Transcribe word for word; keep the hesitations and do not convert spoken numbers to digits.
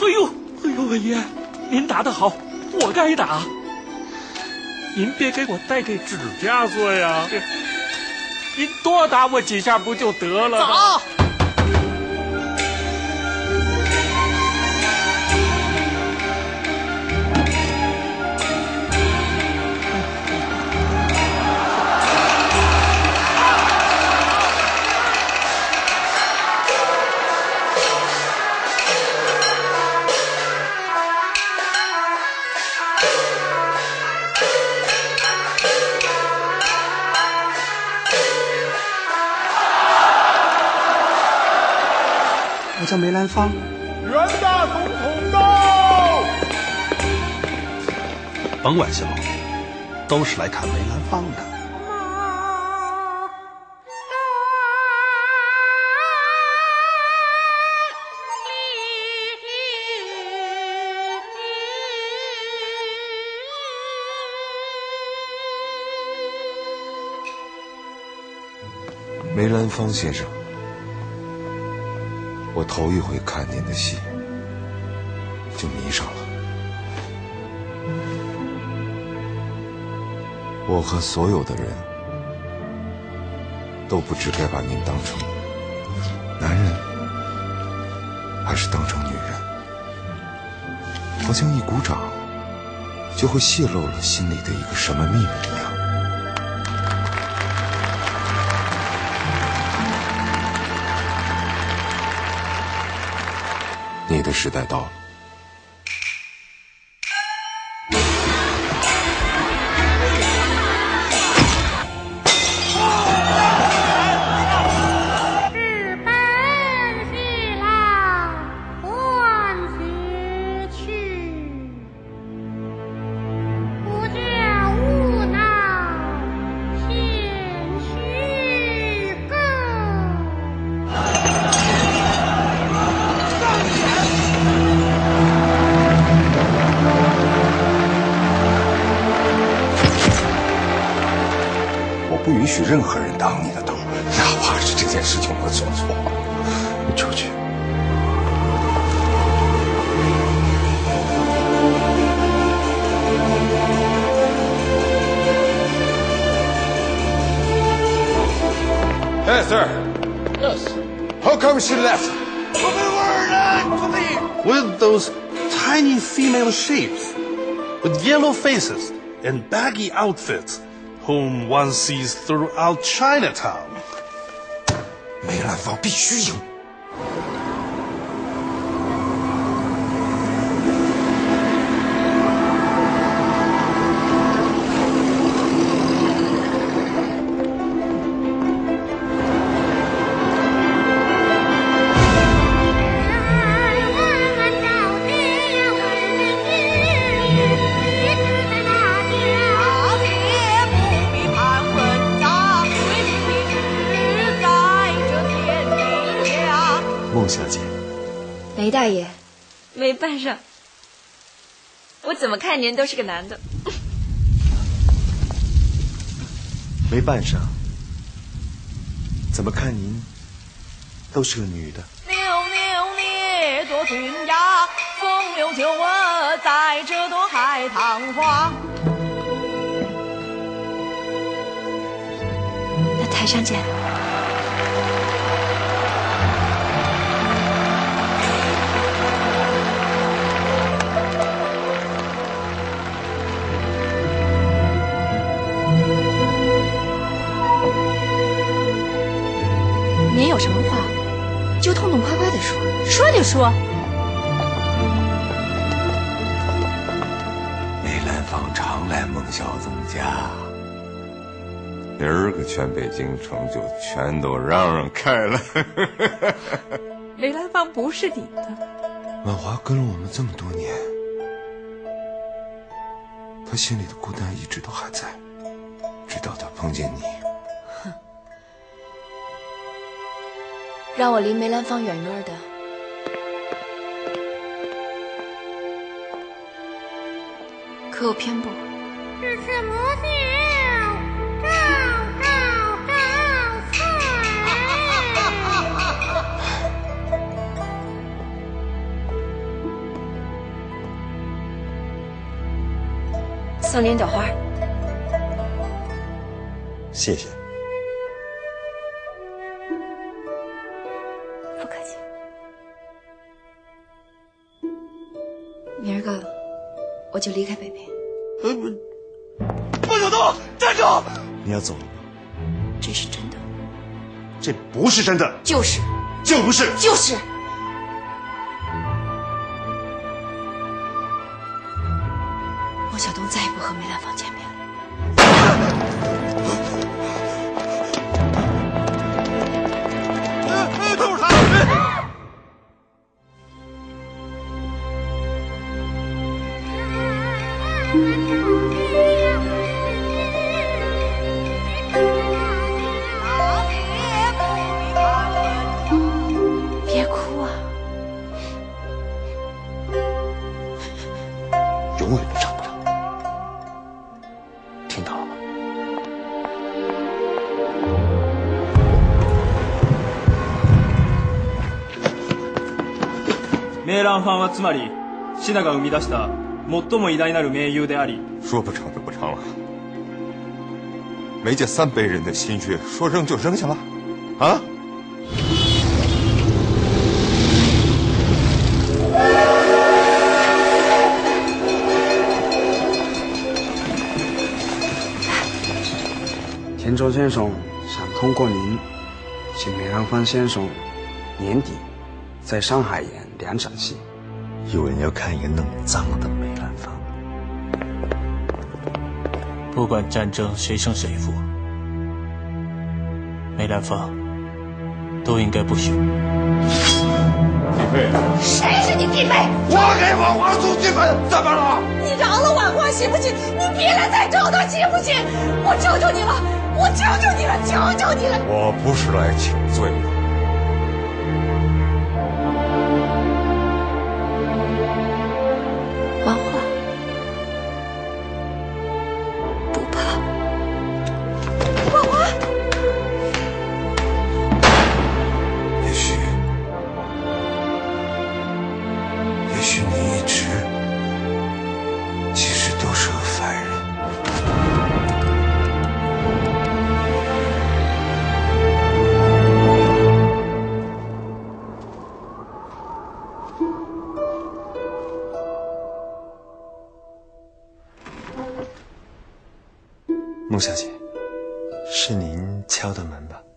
哎呦，哎呦，文爷，您打得好，我该打。您别给我带给指甲做呀，您多打我几下不就得了？ 走。 我叫梅兰芳。 袁大总统到！ 甭管小，都是来看梅兰芳的。 梅兰芳先生，我头一回看您的戏，就迷上了。我和所有的人都不知该把您当成男人，还是当成女人，好像一鼓掌就会泄露了心里的一个什么秘密一样。你的时代到了。 日本西郎换血去，不教无脑先须购。 不允许任何人挡你的道，哪怕是这件事情我做错了。你出去。 Hey, sir. Yes. How come she left? With those tiny female shapes, with yellow faces and baggy outfits, whom one sees throughout Chinatown. 梅兰芳必须赢。 孟小姐， 梅大爷，没办上。我怎么看您都是个男的。 没办上，怎么看您都是个女的。 牛牛捏作群鸭，风流酒窝在这朵海棠花。 那台上见。您有什么话，就痛痛快快的说，说就说。 梅兰芳常来孟小总家，明儿个全北京城就全都让让开了。 梅兰芳不是你的。 婉华跟了我们这么多年，他心里的孤单一直都还在，直到他碰见你。 让我离梅兰芳远远的。可我偏不。 这次魔秀高高高飞。 送您朵花。 谢谢。 不客气。明儿个我就离开北平。 呃，不许动！站住！ 你要走了吗？ 这是真的。 这不是真的。 就是。 就不是。 就是。孟小冬再也不和梅兰芳见面了。 都是他！ 别哭啊！ 永远都长不长，听到了吗？ 梅蘭ファンはつまりシナが生み出した最も偉大なる盟友であり， 说不成就不成了。梅家三辈人的心血，说扔就扔下了，啊？ 田中先生想通过您，请梅兰芳先生年底在上海演两场戏。 有人要看一个那么脏的梅兰芳。 不管战争谁胜谁负，梅兰芳都应该不朽。 继妃， 谁是你弟妹？ 我给我皇祖继妃，怎么了？ 你饶了婉华行不行？你别来再找他行不行？我求求你了，我求求你了，求求你了！ 我不是来请罪的。 婉华，不怕。 婉华， 也许，也许你一直其实都是个凡人。 孟小姐，是您敲的门吧？